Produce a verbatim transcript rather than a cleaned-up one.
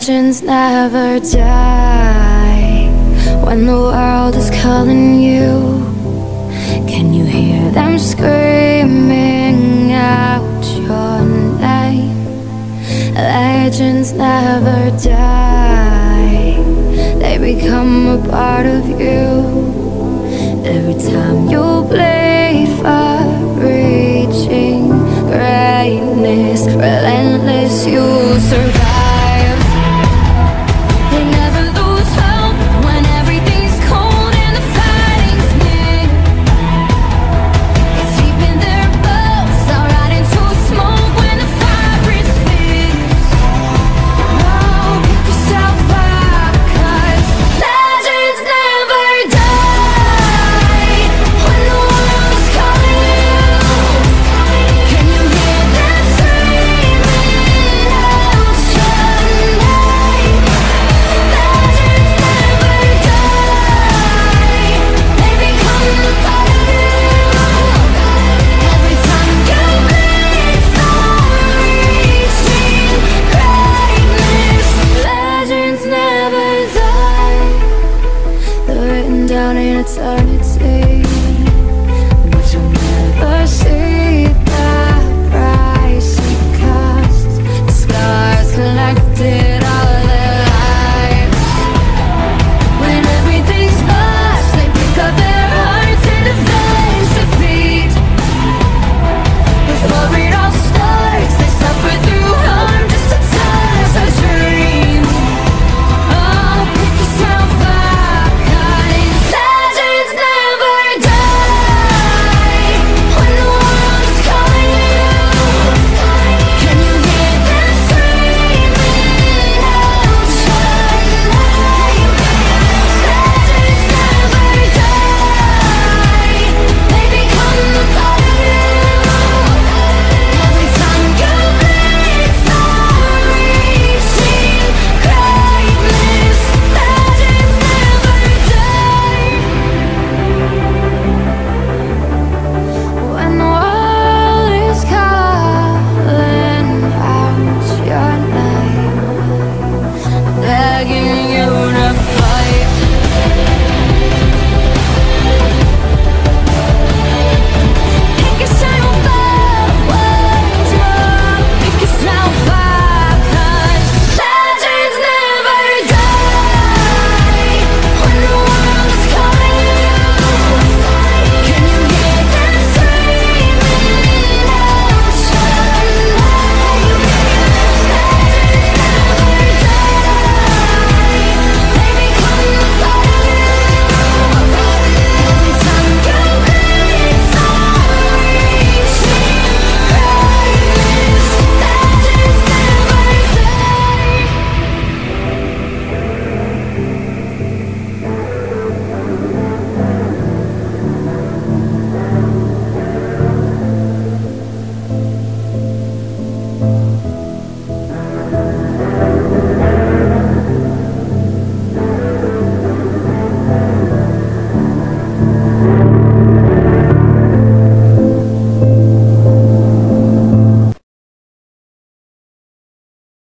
Legends never die. When the world is calling you, can you hear them screaming out your name? Legends never die. They become a part of you. Every time you bleed for reaching greatness, relentless, you survive. They never lose hope when everything's cold and the fighting's near. It's deep in their bones, they'll ride into smoke when the fire is fierce. Oh, pick yourself up, 'cause legends never die. When the world is calling you, can you hear them screaming out your name? Legends never die. They become a part of you. Every time you bleed for reaching greatness, legends never die. They're written down in eternity.